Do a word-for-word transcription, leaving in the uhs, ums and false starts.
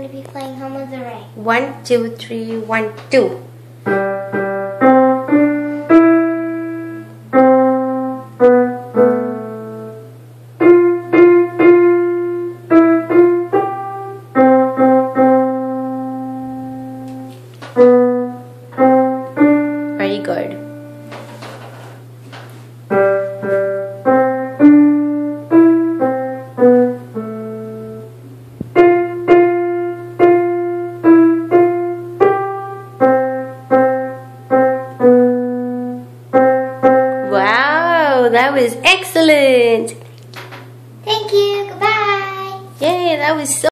going to be playing Home of the Ring. One, two, three, one, two. Very good. Wow, that was excellent. Thank you. Goodbye. Yay, that was so